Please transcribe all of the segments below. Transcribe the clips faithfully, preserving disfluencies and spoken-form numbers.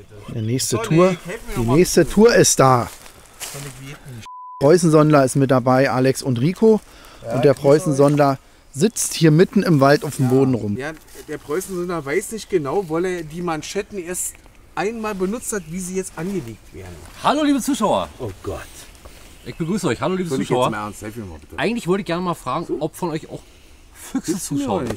Die nächste Tour, die nächste Tour ist da. Preußensondler ist mit dabei, Alex und Rico. Und der Preußensondler sitzt hier mitten im Wald auf dem Boden rum. Ja, der Preußensondler weiß nicht genau, weil er die Manschetten erst einmal benutzt hat, wie sie jetzt angelegt werden. Hallo liebe Zuschauer. Oh Gott. Ich begrüße euch. Hallo liebe Soll ich Zuschauer. jetzt mal ernst? Helf mir mal bitte. Eigentlich wollte ich gerne mal fragen, so? ob von euch auch Füchse Sitzen zuschauen.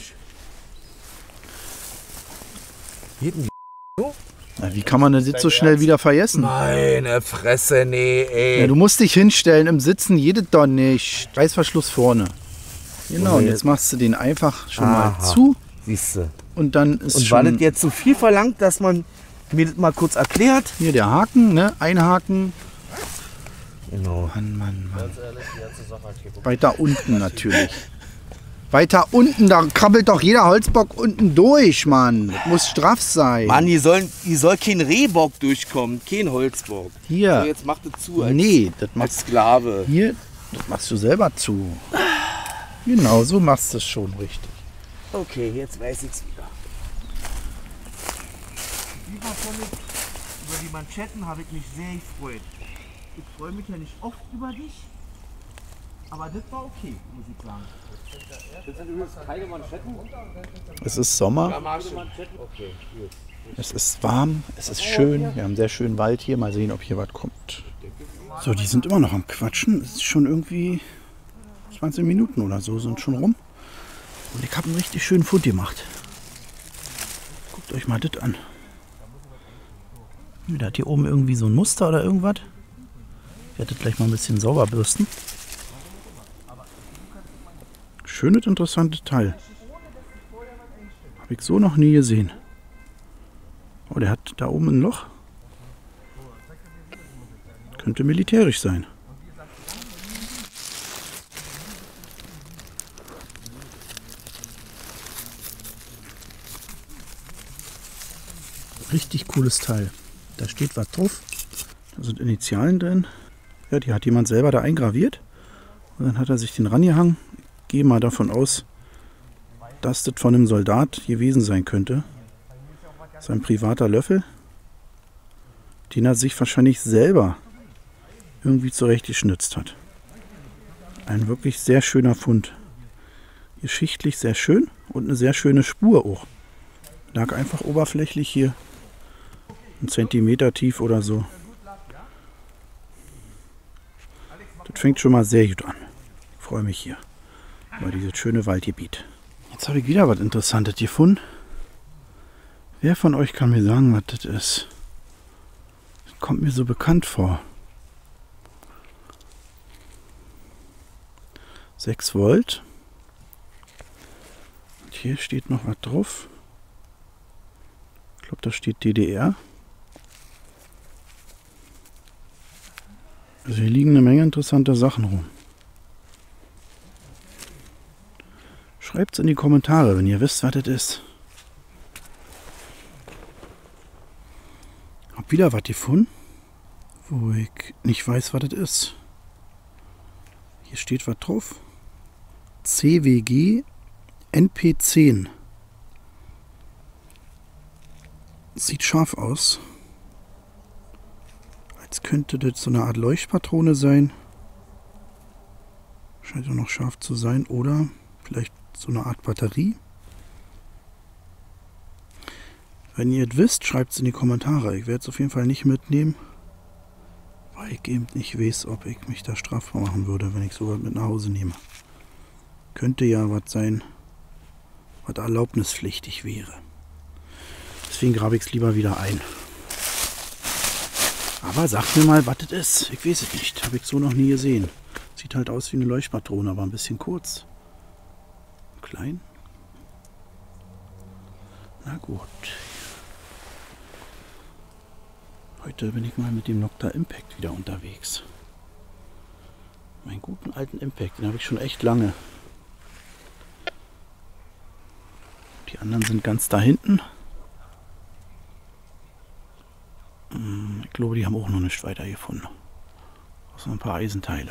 Na, wie kann man das jetzt so schnell wieder vergessen? Meine Fresse, nee, ey. Ja, du musst dich hinstellen im Sitzen, jedes doch nicht. Reißverschluss vorne. Genau, und jetzt machst du den einfach schon Aha. mal zu. Siehste. Und dann ist Und schon war das jetzt so viel verlangt, dass man mir das mal kurz erklärt? hier der Haken, ne? Einhaken. Genau. Mann, Mann, Mann. Weiter unten natürlich. Weiter unten, da krabbelt doch jeder Holzbock unten durch, Mann. Das muss straff sein. Mann, hier soll, hier soll kein Rehbock durchkommen, kein Holzbock. Hier. So, jetzt mach das zu als, Nee, das als machst Sklave. hier, das machst du selber zu. Genau, so machst du es schon richtig. Okay, jetzt weiß ich's wieder. Lieber Philipp, über die Manschetten habe ich mich sehr gefreut. Ich freue mich ja nicht oft über dich, aber das war okay, muss ich sagen. Das sind übrigens keine Manschetten. Es ist Sommer, Okay, gut. es ist warm, es ist schön. Wir haben einen sehr schönen Wald hier. Mal sehen, ob hier was kommt. So, die sind immer noch am Quatschen. Es ist schon irgendwie zwanzig Minuten oder so sind schon rum. Und ich habe einen richtig schönen Fund gemacht. Guckt euch mal das an. Da hat hier oben irgendwie so ein Muster oder irgendwas. Ich werde das gleich mal ein bisschen sauber bürsten. Schönes, interessantes Teil. Habe ich so noch nie gesehen. Oh, der hat da oben ein Loch. Könnte militärisch sein. Richtig cooles Teil. Da steht was drauf. Da sind Initialen drin. Ja, die hat jemand selber da eingraviert. Und dann hat er sich den rangehangen. Ich gehe mal davon aus, dass das von einem Soldat gewesen sein könnte. Sein privater Löffel. Den er sich wahrscheinlich selber irgendwie zurechtgeschnitzt hat. Ein wirklich sehr schöner Fund. Geschichtlich sehr schön und eine sehr schöne Spur auch. Lag einfach oberflächlich hier. Ein Zentimeter tief oder so. Das fängt schon mal sehr gut an. Ich freue mich hier über dieses schöne Waldgebiet. Jetzt habe ich wieder was Interessantes gefunden. Wer von euch kann mir sagen, was das ist? Das kommt mir so bekannt vor. sechs Volt. Und hier steht noch was drauf. Ich glaube, da steht D D R. Also hier liegen eine Menge interessanter Sachen rum. Schreibt es in die Kommentare, wenn ihr wisst, was das ist. Hab wieder was gefunden, wo ich nicht weiß, was das ist. Hier steht was drauf. C W G N P zehn. Sieht scharf aus. Als könnte das so eine Art Leuchtpatrone sein. Scheint auch noch scharf zu sein. Oder vielleicht so eine Art Batterie. Wenn ihr es wisst, schreibt es in die Kommentare. Ich werde es auf jeden Fall nicht mitnehmen. Weil ich eben nicht weiß, ob ich mich da strafbar machen würde, wenn ich sowas mit nach Hause nehme. Könnte ja was sein, was erlaubnispflichtig wäre. Deswegen grabe ich es lieber wieder ein. Aber sagt mir mal, was das ist. Ich weiß es nicht. Habe ich so noch nie gesehen. Sieht halt aus wie eine Leuchtpatrone, aber ein bisschen kurz. Klein. Na gut. Heute bin ich mal mit dem Nokta Impact wieder unterwegs. Meinen guten alten Impact, den habe ich schon echt lange. Die anderen sind ganz da hinten. Ich glaube, die haben auch noch nicht weiter gefunden. Außer ein paar Eisenteile.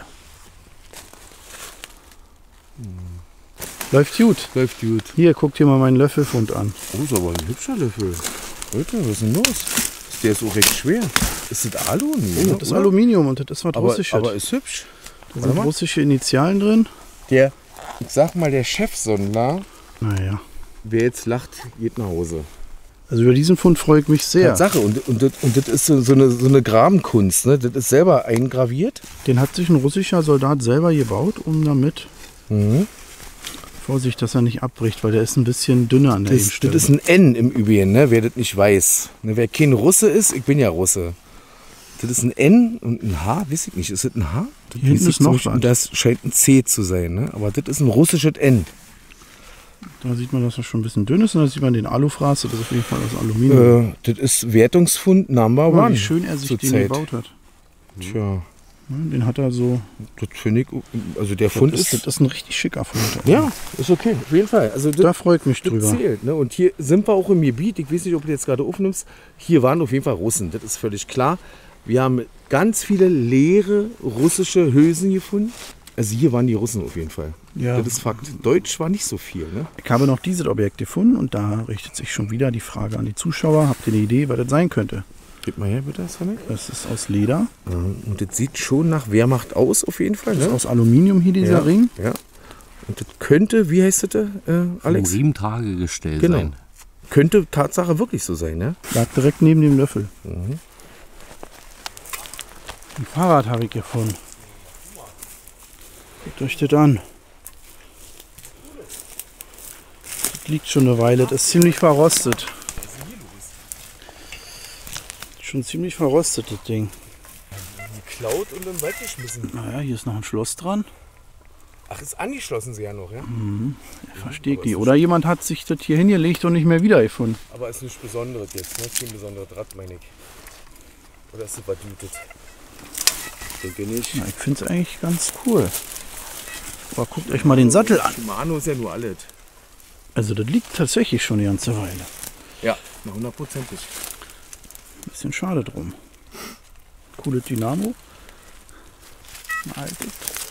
Hm. Läuft gut. Läuft gut. Hier, guckt dir mal meinen Löffelfund an. Oh, ist aber ein hübscher Löffel. Leute, was ist denn los? der ist auch recht schwer. Ist das Alu? Nee, Oh, ne? das ist Oder? Aluminium und das ist was aber, Russisches. aber ist hübsch. Da Warte sind mal. russische Initialen drin. Der, ich sag mal, der Chefsondler, Naja. wer jetzt lacht, geht nach Hause. Also über diesen Fund freue ich mich sehr. Tatsache. Und, und, das, und das ist so, so, eine, so eine Grabenkunst. Ne? Das ist selber eingraviert. Den hat sich ein russischer Soldat selber gebaut, um damit, Mhm. Vorsicht, dass er nicht abbricht, weil der ist ein bisschen dünner an der Das, das Stelle. ist ein N im Übrigen, ne? Wer das nicht weiß. Ne? Wer kein Russe ist, ich bin ja Russe. Das ist ein N und ein H, weiß ich nicht. Ist das ein H? Das Hier hinten weiß ich ist noch nicht. was. Und das scheint ein C zu sein. Ne? Aber das ist ein russisches N. Da sieht man, dass er schon ein bisschen dünn ist und da sieht man den Alufraß, das ist auf jeden Fall aus Aluminium. Äh, das ist Wertungsfund Number Guck mal, One. wie schön er sich den zurzeit. gebaut hat. Tja, Ne, Den hat er so. das finde ich, also der Fund Das ist, ist, das ist ein richtig schicker Fund. ja, ist okay, auf jeden Fall. Also das, Da freue ich mich das drüber. zählt. Ne? Und hier sind wir auch im Gebiet, ich weiß nicht, ob du jetzt gerade aufnimmst, hier waren auf jeden Fall Russen, das ist völlig klar. Wir haben ganz viele leere russische Hülsen gefunden. Also hier waren die Russen auf jeden Fall. Ja. Das ist Fakt. Deutsch war nicht so viel. Ne? Ich habe noch dieses Objekt gefunden und da richtet sich schon wieder die Frage an die Zuschauer. Habt ihr eine Idee, was das sein könnte? Gib mal her bitte, Sonic. Das ist aus Leder. Und das sieht schon nach Wehrmacht aus auf jeden Fall. Das ist Ne? aus Aluminium hier, dieser ja, Ring. Ja. Und das könnte, wie heißt das, äh, Alex? Sieben Tage gestellt Genau. sein. Könnte Tatsache wirklich so sein, ne? Lag direkt neben dem Löffel. Mhm. Ein Fahrrad habe ich gefunden. Guckt euch das an. Das liegt schon eine Weile. Das ist ziemlich verrostet. Schon ziemlich verrostet, das Ding. Geklaut und im Wald geschmissen. Naja, hier ist noch ein Schloss dran. Ach, ist angeschlossen sie ja noch, ja? Verstehe ich nicht. Oder jemand hat sich das hier hingelegt und nicht mehr wiedergefunden. Aber ist nichts Besonderes jetzt, ne? Kein besonderer Draht, meine ich. Oder ist es verdütet? Ich denke nicht. Na, ich finde es eigentlich ganz cool. Aber guckt euch mal den Sattel an. Shimano ist ja nur alles. Also das liegt tatsächlich schon eine ganze Weile. Ja, hundertprozentig. Bisschen schade drum. Cooles Dynamo. Ein altes.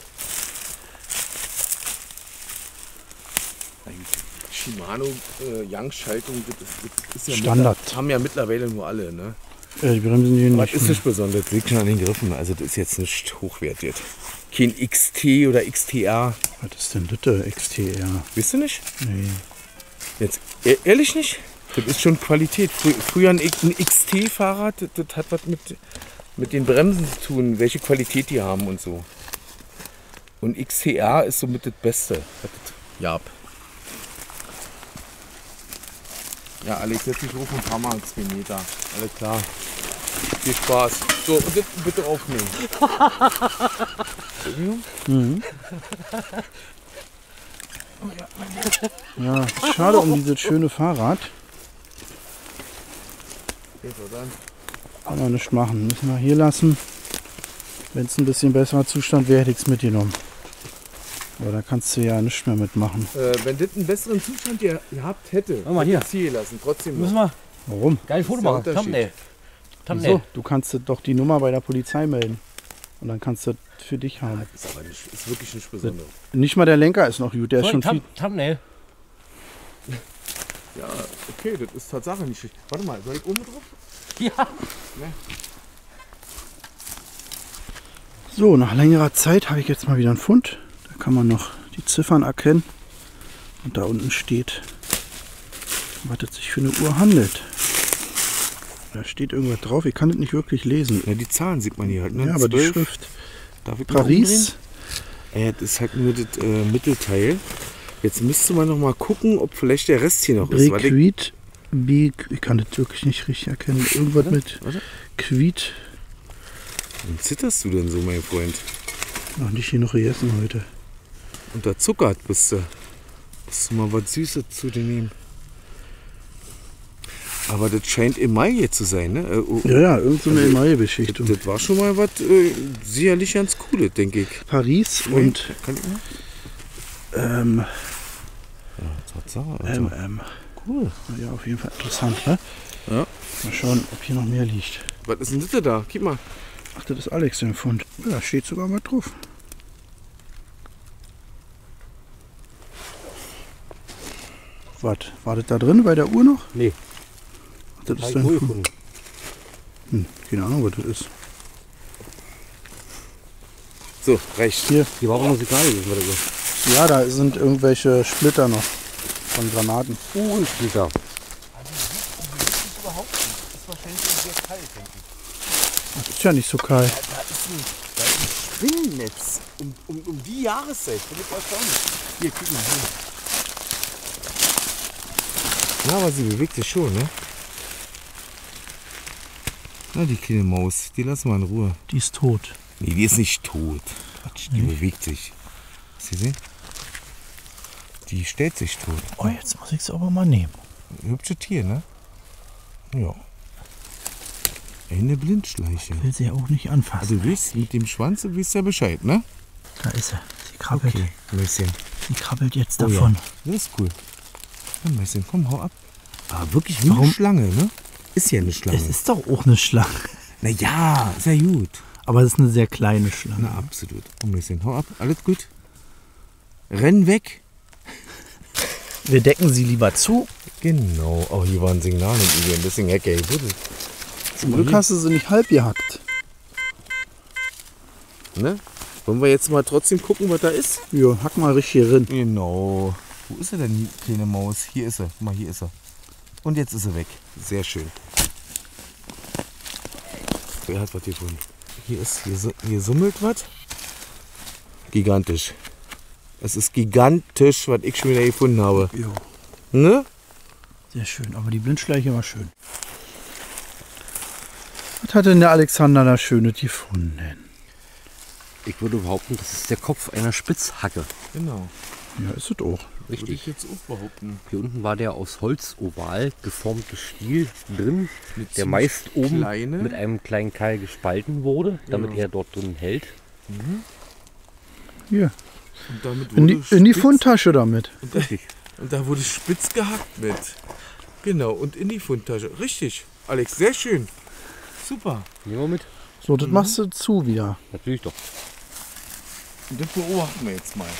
Shimano äh, Young-Schaltung, das ist, das ist ja Standard. mittler- haben ja mittlerweile nur alle, ne? Äh, die Bremsen hier Aber nicht. das ist nicht besonders, das liegt schon an den Griffen. Also das ist jetzt nicht hochwertig. Kein X T oder X T R. Was ist denn das? X T R? Wisst ihr nicht? Nee. Jetzt e- ehrlich nicht? Das ist schon Qualität. Frü früher ein, X- ein X T-Fahrrad, das, das hat was mit, mit den Bremsen zu tun, welche Qualität die haben und so. Und X T R ist somit das Beste. Ja. Ja, Alex, setz dich hoch und fahr mal zwei Meter. Alles klar. Viel Spaß. So, und das bitte aufnehmen. Mhm. Ja, ist schade um dieses schöne Fahrrad. Kann man nicht machen. Müssen wir hier lassen. Wenn es ein bisschen besserer Zustand wäre, hätte ich es mitgenommen. Aber da kannst du ja nichts mehr mitmachen. Äh, wenn das einen besseren Zustand ihr gehabt hätte, Guck mal hier. hätte ich es hier lassen. Trotzdem Müssen noch. wir Warum? geil Foto der machen. Unterschied. Thumbnail. Thumbnail. Wieso? Du kannst doch die Nummer bei der Polizei melden. Und dann kannst du das für dich haben. Ist aber nicht, ist wirklich nicht besonders. Nicht mal der Lenker ist noch gut. Der ist schon viel. Thumb Thumbnail. Ja, okay, das ist Tatsache nicht schlecht. Warte mal, soll ich oben drauf? Ja. So, nach längerer Zeit habe ich jetzt mal wieder einen Fund. Da kann man noch die Ziffern erkennen. Und da unten steht, was es sich für eine Uhr handelt. Da steht irgendwas drauf. Ich kann das nicht wirklich lesen. Ja, die Zahlen sieht man hier halt. Ne? Ja, aber die zwölf. Schrift. Darf ich mal Paris. umdrehen? Äh, das ist halt nur das äh, Mittelteil. Jetzt müsste man noch mal gucken, ob vielleicht der Rest hier noch ist. weil ich- Brequit. B. Ich kann das wirklich nicht richtig erkennen. Irgendwas mit Warte. Quit. Warum zitterst du denn so, mein Freund? Noch nicht genug gegessen heute. Unterzuckert bist du. Musst du mal was Süßes zu dir nehmen. Aber das scheint im Mai jetzt zu sein, ne? Äh, oh, Ja, ja, irgend so eine Also, Emaille-Beschichtung. das war schon mal was äh, sicherlich ganz Cooles, denke ich. Paris und Kann ich mal? ähm, Tatsache, ähm, ähm. Cool. Ja, auf jeden Fall interessant, ne? Ja. Mal schauen, ob hier noch mehr liegt. Was ist denn das da? Gib mal. Ach, das ist Alex, der Fund. Ja, da steht sogar was drauf. Was? War das da drin bei der Uhr noch? Nee. Ach, das Hab ist ich dein wohl Fund. gefunden. Hm, keine Ahnung, was das ist. So, reicht. Hier. Die war auch musikal gewesen, oder so. Ja, da sind irgendwelche Splitter noch von Granaten. Uhrensplitter. Überhaupt nicht. Das ist wahrscheinlich sehr kalt, denke ich. Das ist ja nicht so kalt. Da ist ein, da ist ein Spinnennetz. Um, um, um die Jahreszeit. Finde ich erstaunlich. Hier, guck mal hin. Ja, aber sie bewegt sich schon, ne? Na, die kleine Maus, die lassen wir in Ruhe. Die ist tot. Nee, die ist nicht tot. Quatsch, Die bewegt sich. Hast du gesehen? Die stellt sich tot. Oh, jetzt muss ich es aber mal nehmen. Hübsches Tier, ne? Ja. Eine Blindschleiche. Will sie ja auch nicht anfassen. Also du weißt, mit dem Schwanz, du weißt ja Bescheid, ne? Da ist sie. Sie krabbelt. Okay, Mäuschen. Sie krabbelt jetzt Oh ja. davon. Das ist cool. Ja, Mäuschen, komm, hau ab. Aber wirklich wie Warum? eine Schlange, ne? Ist ja eine Schlange. Es ist doch auch eine Schlange. Na ja, ist ja gut. Aber es ist eine sehr kleine Schlange. Na, absolut. Komm, Mäuschen, hau ab. Alles gut. Renn weg. Wir decken sie lieber zu. Genau. Oh, hier war ein Signal und irgendwie ein bisschen Hecke. Ey, wurde. Zum Glück hast du sie nicht halb gehackt. Ne? Wollen wir jetzt mal trotzdem gucken, was da ist? Ja, hack mal richtig hier rein. Genau. Wo ist sie denn, die kleine Maus? Hier ist sie. Guck mal, hier ist sie. Und jetzt ist sie weg. Sehr schön. Wer hat was gefunden? Hier ist, hier, su- hier summelt was. Gigantisch. Es ist gigantisch, was ich schon wieder gefunden habe. Ja, Ne? sehr schön. Aber die Blindschleiche war schön. Was hat denn der Alexander da Schönes gefunden? Ich würde behaupten, das ist der Kopf einer Spitzhacke. Genau. Ja, ist es auch. Würde ich Richtig. jetzt auch behaupten. Hier unten war der aus Holz oval geformte Stiel drin, Eine der ziemlich meist oben kleine. mit einem kleinen Keil gespalten wurde, damit er dort drin hält. Hier. Und damit In die, wurde in die spitz- Fundtasche damit. Richtig. Und da wurde spitz gehackt mit. Genau, und in die Fundtasche. Richtig. Alex, sehr schön. Super. Nehmen wir mit. So, das machst du zu wieder. Natürlich doch. Und das beobachten wir jetzt mal.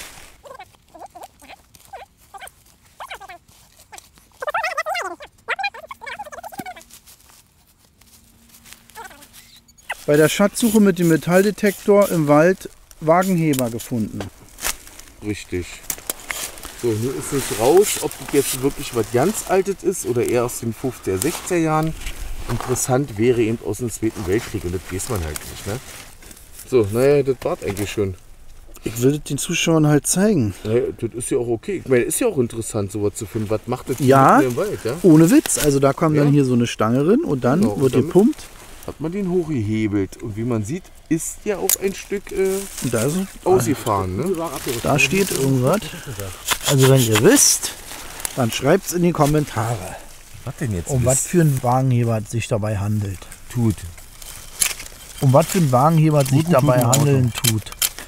Bei der Schatzsuche mit dem Metalldetektor im Wald Wagenheber gefunden. Richtig. So, nun ist nicht raus, ob das jetzt wirklich was ganz Altes ist oder eher aus den fünfziger, sechziger Jahren. Interessant wäre eben aus dem Zweiten Weltkrieg und das weiß man halt nicht. Ne? So, naja, das war's eigentlich schon. Ich will das den Zuschauern halt zeigen. Naja, das ist ja auch okay. Ich meine, ist ja auch interessant, sowas zu finden. Was macht das Ja. mitten im Wald? Ja? Ohne Witz. Also da kommt Ja. dann hier so eine Stange rein und dann Genau, und wird damit- gepumpt. Hat man den hochgehebelt. Und wie man sieht, ist ja auch ein Stück äh, Und da, ist, ausgefahren. Ne? da steht irgendwas. Also wenn ihr wisst, dann schreibt es in die Kommentare, Was denn jetzt? um was für einen Wagenheber es sich dabei handelt. tut? Um was für einen Wagenheber es sich Guten, dabei guten Auto. handeln tut.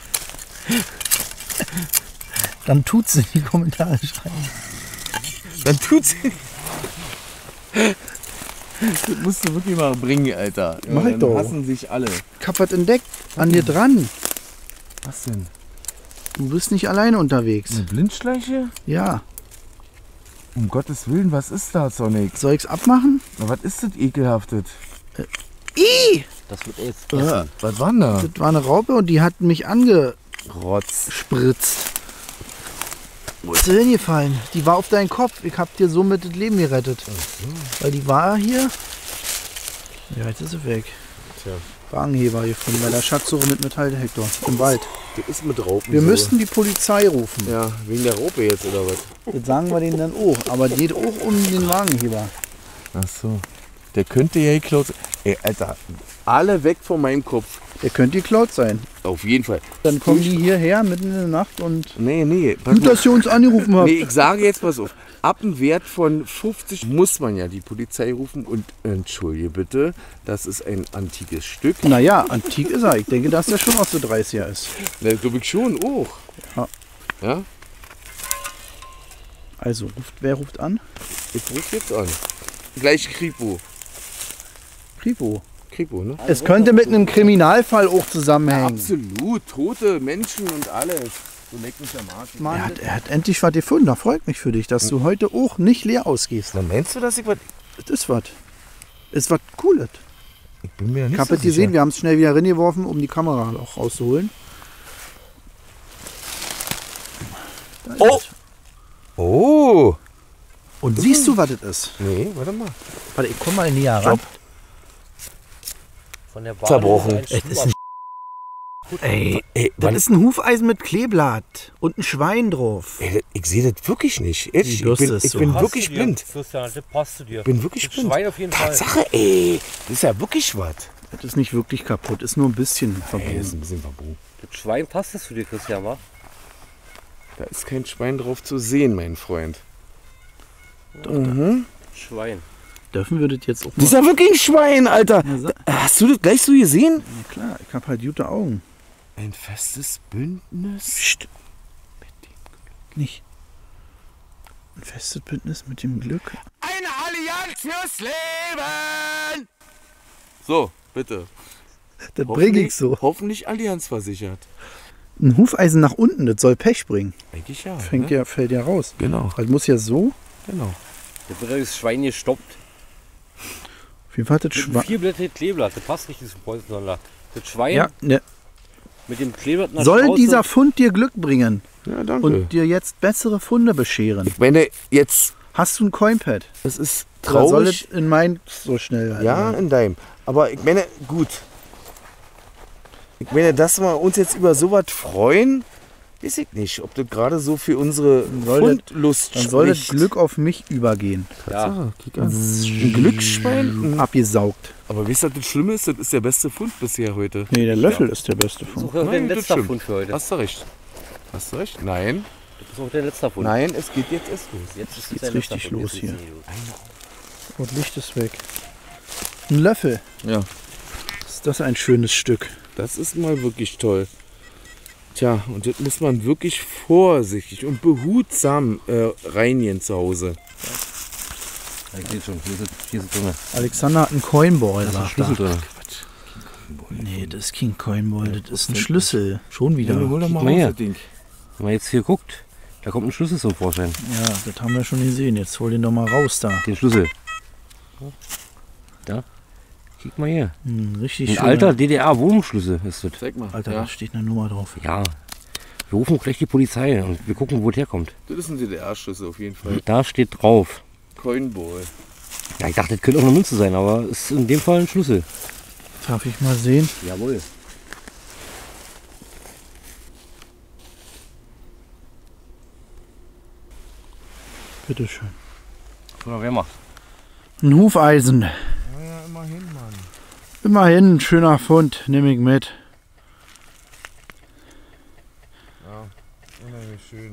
Dann tut's in die Kommentare schreiben. Dann tut's. Das musst du wirklich mal bringen, Alter. Mach ich dann doch. hassen sich alle. Ich hab was entdeckt. An dir dran. Was denn? Du bist nicht alleine unterwegs. Eine Blindschleiche? Ja. Um Gottes Willen, was ist da, Sonic? Soll ich's abmachen? Na, was ist das Ekelhaftes? Ih! Das wird er jetzt Ja. essen. Was war denn da? Das war eine Raupe und die hat mich angespritzt. Rotz. Wo ist sie hingefallen? Die war auf deinen Kopf. Ich hab dir somit das Leben gerettet. Weil die war hier. Ja, jetzt ist sie weg. Tja. Wagenheber gefunden bei der Schatzsuche mit Metalldetektor im Wald. Das ist mit Raupen. Wir so. müssten die Polizei rufen. Ja, wegen der Raupe jetzt oder was? Das sagen wir denen dann auch. Aber geht auch um den Wagenheber. Ach so. Der könnte ja geklaut sein. Ey, Alter, alle weg von meinem Kopf. Der könnte geklaut sein. Auf jeden Fall. Dann kommen die hierher mitten in der Nacht und. Nee, nee. pass Gut, mal. dass ihr uns angerufen habt. Nee, ich sage jetzt pass auf. Ab einem Wert von fünfzig muss man ja die Polizei rufen und entschuldige bitte, das ist ein antikes Stück. Naja, antik ist er. Ich denke, dass der schon aus der dreißiger ist. Na, glaube ich schon auch. Ja. Ja? Also, ruft, wer ruft an? Ich rufe jetzt an. Gleich Kripo. Kripo. Kripo, ne? Es könnte mit einem Kriminalfall auch zusammenhängen. Absolut. Tote Menschen und alles. So leck mich am Arsch. Er hat, er hat endlich was gefunden. Da freut mich für dich, dass du heute auch nicht leer ausgehst. Na, meinst du, dass ich was... Das ist was. Ist was Cooles. bin mir nicht Ich habe so es gesehen, sicher. wir haben es schnell wieder reingeworfen, um die Kamera auch rauszuholen. Da ist Oh! es. Oh! Und siehst du, was das ist? Nee, warte mal. Warte, ich komm mal näher ran. Von der Bahn Verbrochen. ist ein Es ist ein Ey, Ey, das wann- ist ein Hufeisen mit Kleeblatt und ein Schwein drauf. Ey, ich sehe das wirklich nicht. Ehrlich, Die ich Bürste bin, ist ich so. bin Passt wirklich zu dir, blind. Christian, das passt zu dir. Ich bin wirklich Das blind. Schwein auf jeden Fall. Tatsache, ey. Das ist ja wirklich was. Das ist nicht wirklich kaputt, ist nur ein bisschen Ey, das ist verbogen. ein bisschen verbogen. Das Schwein passt das zu dir, Christian, wa? Da ist kein Schwein drauf zu sehen, mein Freund. Schwein. Dürfen wir das jetzt auch Das ist mal? ja wirklich ein Schwein, Alter. Ja, sa- Hast du das gleich so gesehen? Ja, klar, ich habe halt gute Augen. Ein festes Bündnis. Psst. Nicht. Ein festes Bündnis mit dem Glück. Eine Allianz fürs Leben! So, bitte. Das bringe ich so. Hoffentlich Allianz versichert. Ein Hufeisen nach unten, das soll Pech bringen. Eigentlich ja. Fängt ne? ja, fällt ja raus. Genau, Also muss ja so. genau. Da wird das Schwein gestoppt. Auf jeden Fall hat das Mit einem Schwein. vierblättrigen Kleeblatt. Das passt nicht, dieses Preußensalat. Das Schwein Ja, ne. mit dem Kleeblatt in der Soll Schnauze. dieser Fund dir Glück bringen Ja, danke. und dir jetzt bessere Funde bescheren? ich meine, jetzt, Hast du ein Coinpad? es ist Oder soll traurig. es in mein so schnell halt Ja, in deinem. Aber ich meine, gut. Ich meine, dass wir uns jetzt über sowas freuen, weiß ich nicht. Ob das gerade so für unsere soll das- Fundlust Dann soll das spricht. Glück auf mich übergehen. Ja. Tatsache, kick an. Ein Glücksschwein? Mhm. Abgesaugt. Aber weißt du, was das Schlimme ist? Das ist der beste Fund bisher heute. Nee, der Löffel ist der beste Das ist Fund. auch dein Nein, das letzter stimmt. Fund für heute. Hast du recht. Hast du recht? Nein. Das ist auch dein letzter Fund. Nein, es geht jetzt erst los. Jetzt ist geht's dein letzter richtig Fund. los Jetzt hier. geht's nicht los. Und Licht ist weg. Ein Löffel. Ja. Ist das ein schönes Stück? Das ist mal wirklich toll. Tja, und das muss man wirklich vorsichtig und behutsam äh, reinigen zu Hause. Ja, geht schon. Hier ist, hier ist drin. Alexander hat einen Coinball. Da ist ein sagt Schlüssel er. drin. Nee, das ist kein Coinball, das ist ein Schlüssel. Schon wieder. Ja, hol doch mal mal her. raus, das Ding. Wenn man jetzt hier guckt, da kommt ein Schlüssel zum Vorschein. Ja, das haben wir schon gesehen. Jetzt hol den doch mal raus da. Den Schlüssel. Da. Guck mal hier. Hm, richtig Ein schön. alter D D R-Wohnungsschlüssel ist das. Zeig mal. Alter, ja. da steht eine Nummer drauf. Ja. Wir rufen gleich die Polizei und wir gucken, wo es herkommt. Das ist ein D D R-Schlüssel auf jeden Fall. Da steht drauf. Coinball. Ja, ich dachte, das könnte auch eine Münze sein, aber es ist in dem Fall ein Schlüssel. Darf ich mal sehen? Jawohl. Bitteschön. Oder wer macht? Ein Hufeisen. Ja, ja, immerhin, Mann. Immerhin ein schöner Fund. Nehme ich mit. Ja, unheimlich schön.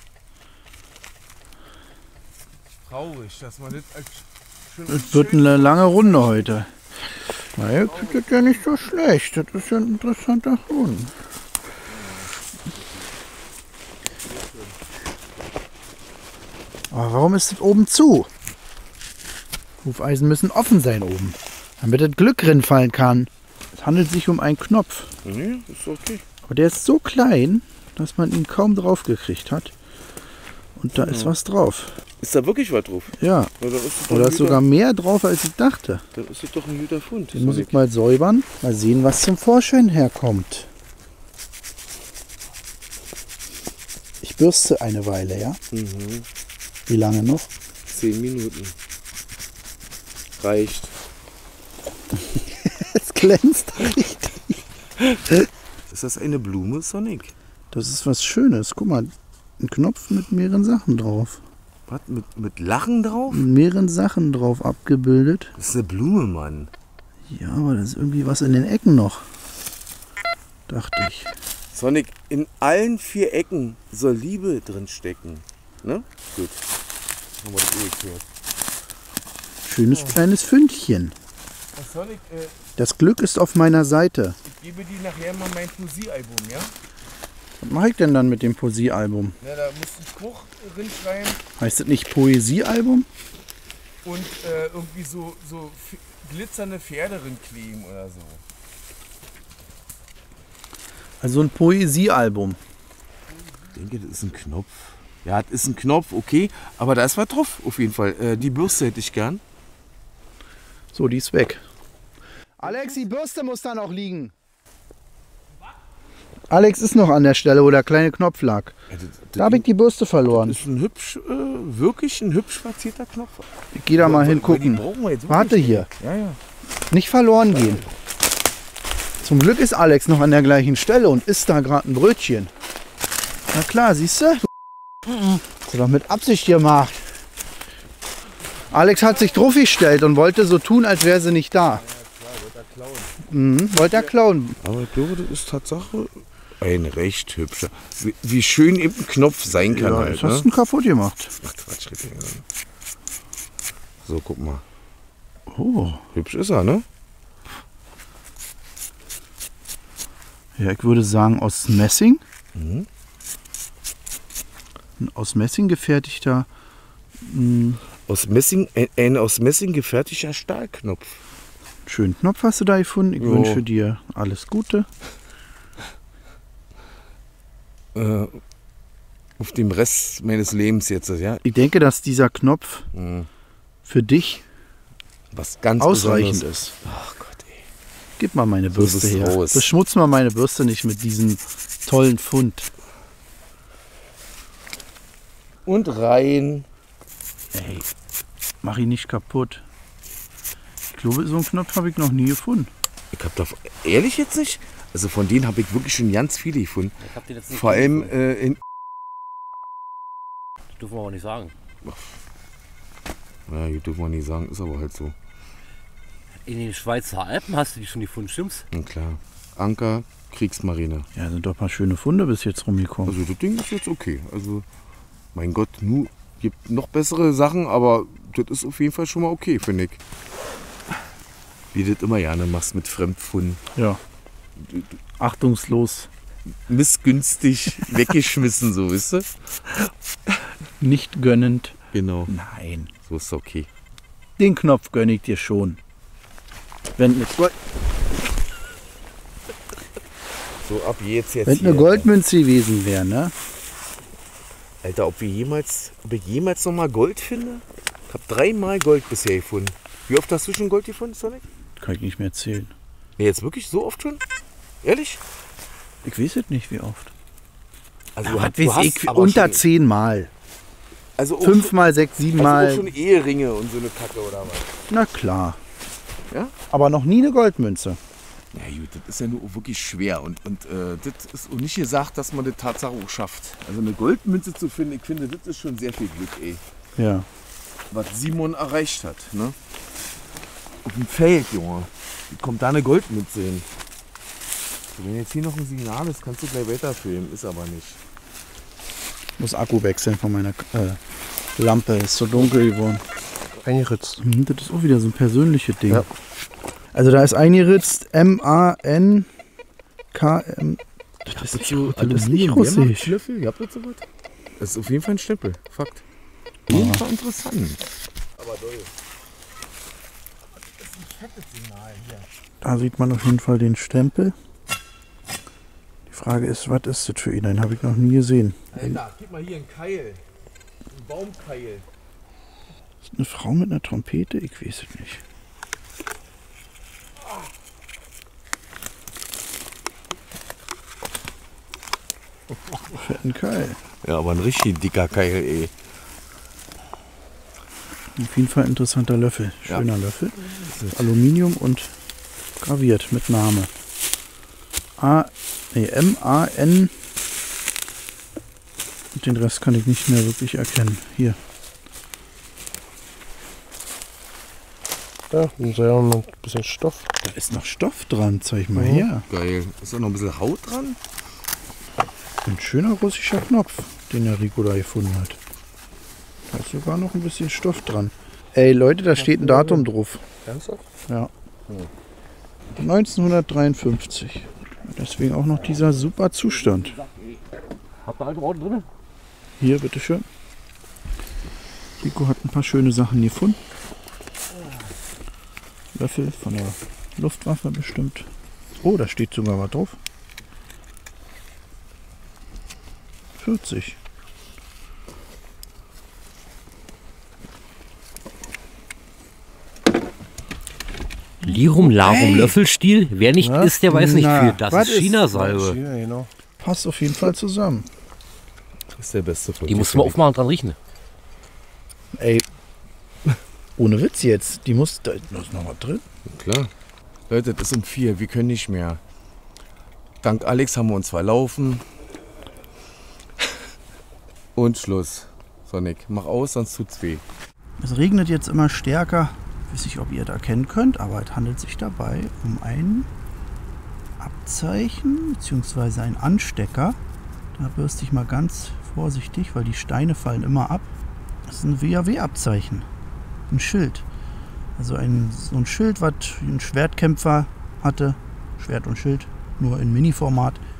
Traurig, dass man das als schön Es wird eine lange Runde heute. Naja, das ist ja nicht so schlecht. Das ist ja ein interessanter Fund. Aber warum ist das oben zu? Hufeisen müssen offen sein oben, damit das Glück reinfallen kann. Es handelt sich um einen Knopf. Nee, ist okay. Aber der ist so klein, dass man ihn kaum drauf gekriegt hat. Und da ist was drauf. Ist da wirklich was drauf? Ja, Oder ist das doch oder ein ist sogar mehr drauf, als ich dachte. guter, dann ist das doch ein guter Fund. Den muss ich mal säubern. Mal sehen, was zum Vorschein herkommt. Ich bürste eine Weile, ja? Mhm. Wie lange noch? Zehn Minuten. Reicht. Es glänzt richtig. Ist das eine Blume, Sonic? Das ist was Schönes. Guck mal, ein Knopf mit mehreren Sachen drauf. Was? Mit, mit Lachen drauf? Mit mehreren Sachen drauf abgebildet. Das ist eine Blume, Mann. Ja, aber da ist irgendwie was in den Ecken noch. Dachte ich. Sonic, in allen vier Ecken soll Liebe drin stecken. Ne? Gut. Haben wir das eh geklärt. Schönes kleines Fündchen. Sonic, äh, Das Glück ist auf meiner Seite. ich gebe dir nachher mal mein Poesiealbum, ja? Was mache ich denn dann mit dem Poesiealbum? Na, da musst du einen Spruch drin schreiben Heißt das nicht Poesiealbum? und äh, irgendwie so, so f- glitzernde Pferde drin kleben oder so. Also ein Poesiealbum. Ich denke, das ist ein Knopf. Ja, das ist ein Knopf, okay, aber da ist was drauf, auf jeden Fall. Äh, die Bürste hätte ich gern. So, die ist weg. Alex, die Bürste muss da noch liegen. Alex ist noch an der Stelle, wo der kleine Knopf lag. Ja, das, das Da habe ich die Bürste verloren. Das ist ein hübsch, äh, wirklich ein hübsch platzierter Knopf. Ich gehe da mal Weil- weil hingucken. die brauchen wir jetzt Warte wirklich hier. nicht. Ja, ja. Nicht verloren gehen. Zum Glück ist Alex noch an der gleichen Stelle und isst da gerade ein Brötchen. Na klar, siehst du? Das ist doch mit Absicht gemacht. Alex hat sich drauf gestellt und wollte so tun, als wäre sie nicht da. Mhm, wollte er klauen. Aber ich glaube, das ist Tatsache ein recht hübscher. Wie, wie schön eben ein Knopf sein kann Ja, halt. das hast Ne? du kaputt gemacht. Ach, Quatsch, Rippe. So, guck mal. Oh. Hübsch ist er, ne? Ja, ich würde sagen aus Messing. Mhm. Ein aus Messing gefertigter. Mh, Aus Messing, ein, ein aus Messing gefertigter Stahlknopf. schönen Knopf hast du da gefunden. Ich Jo. wünsche dir alles Gute. Äh, auf dem Rest meines Lebens jetzt, ja. Ich denke, dass dieser Knopf Mhm. für dich Was ganz ausreichend Besonderes. ist. Ach Gott, ey. Gib mal meine Bürste ist her. raus. Beschmutz mal meine Bürste nicht mit diesem tollen Fund. Und rein. Ey, mach ihn nicht kaputt. Ich glaube, so einen Knopf habe ich noch nie gefunden. Ich hab da ehrlich jetzt nicht. Also von denen habe ich wirklich schon ganz viele gefunden. Ich hab den jetzt nicht Vor allem gefunden. äh, in. Das dürfen wir aber nicht sagen. Ja, hier dürfen wir nicht sagen, ist aber halt so. In den Schweizer Alpen hast du die schon gefunden, stimmt's? Na klar. Anker, Kriegsmarine. Ja, sind doch ein paar schöne Funde bis jetzt rumgekommen. Also das Ding ist jetzt okay. Also, mein Gott, nu gibt noch bessere Sachen, aber das ist auf jeden Fall schon mal okay, finde ich. Wie du das immer gerne machst mit Fremdfunden. Ja. Achtungslos. Missgünstig weggeschmissen, so, wisst ihr? Nicht gönnend. Genau. Nein. So ist okay. Den Knopf gönne ich dir schon. Wenn eine, Gold, So, ab jetzt jetzt wenn hier. eine Goldmünze gewesen wäre, ne? Alter, ob wir jemals, ob ich jemals noch mal Gold finde? Ich habe dreimal Gold bisher gefunden. Wie oft hast du schon Gold gefunden, Sonic? Kann ich nicht mehr erzählen. Nee, jetzt wirklich so oft schon? Ehrlich? Ich weiß es nicht, wie oft. Also Was hast- du weiß hast ich, aber unter schon, zehn Mal. also auch Fünf schon, Mal, sechs, sieben also auch Mal. schon Eheringe und so eine Kacke oder was? Na klar. Ja? Aber noch nie eine Goldmünze. Ja gut, das ist ja nur wirklich schwer und, und äh, das ist auch nicht gesagt, dass man das Tatsache auch schafft. Also eine Goldmünze zu finden, ich finde, das ist schon sehr viel Glück, ey. Ja. Was Simon erreicht hat, ne? Auf dem Feld, Junge. Wie kommt da eine Goldmünze hin? So, wenn jetzt hier noch ein Signal ist, kannst du gleich weiterfilmen, ist aber nicht. Ich muss Akku wechseln von meiner äh, Lampe. Ist so dunkel geworden. Eingeritzt. Hm, das ist auch wieder so ein persönliches Ding. Ja. Also da ist eingeritzt M A N K M. Das ist nicht, so das ist nicht russisch. Schlüffel, ihr habt das so was? Das ist auf jeden Fall ein Stempel, Fakt. Auf jeden Fall interessant. Aber doll. Das ist ein fettes Signal hier. Da sieht man auf jeden Fall den Stempel. Die Frage ist, was ist das für ihn? Den habe ich noch nie gesehen. Alter, gib mal hier einen Keil. Ein Baumkeil. Ist eine Frau mit einer Trompete? Ich weiß es nicht. Fetten Keil. Ja, aber ein richtig dicker Keil, ey. Auf jeden Fall interessanter Löffel. Schöner Löffel. Aluminium und graviert mit Name. A, nee, M A N. Und den Rest kann ich nicht mehr wirklich erkennen. Hier. Ja, und so ja noch ein bisschen Stoff. Da ist noch Stoff dran. Zeig mal Mhm. her. Geil. Ist da noch ein bisschen Haut dran? Ein schöner russischer Knopf, den der Rico da gefunden hat. Da ist sogar noch ein bisschen Stoff dran. Ey Leute, da steht ein Datum drauf. Ernsthaft? Ja. neunzehnhundertdreiundfünfzig. Deswegen auch noch dieser super Zustand. Habt ihr alte Worte drin? Hier, bitteschön. Rico hat ein paar schöne Sachen gefunden. Löffel von der Luftwaffe bestimmt. Oh, da steht sogar was drauf. vierzig. Lirum Larum Hey. Löffelstiel. Wer nicht Ja? isst, der weiß nicht Na, viel. Das was ist ist- Chinasalbe. Ja, genau. Passt auf jeden Fall zusammen. Das ist der beste von Die musst du mal aufmachen und dran riechen. Ey, ohne Witz jetzt. Die muss, da ist noch was drin. Klar. Leute, das ist um vier. Wir können nicht mehr. Dank Alex haben wir uns verlaufen. Und Schluss. Sonic, mach aus, sonst tut's weh. Es regnet jetzt immer stärker. Ich weiß nicht, ob ihr das erkennen könnt, aber es handelt sich dabei um ein Abzeichen bzw. ein Anstecker. Da bürste ich mal ganz vorsichtig, weil die Steine fallen immer ab. Das ist ein W A W-Abzeichen. Ein Schild. Also ein, so ein Schild, was ein Schwertkämpfer hatte. Schwert und Schild, nur in Mini-Format.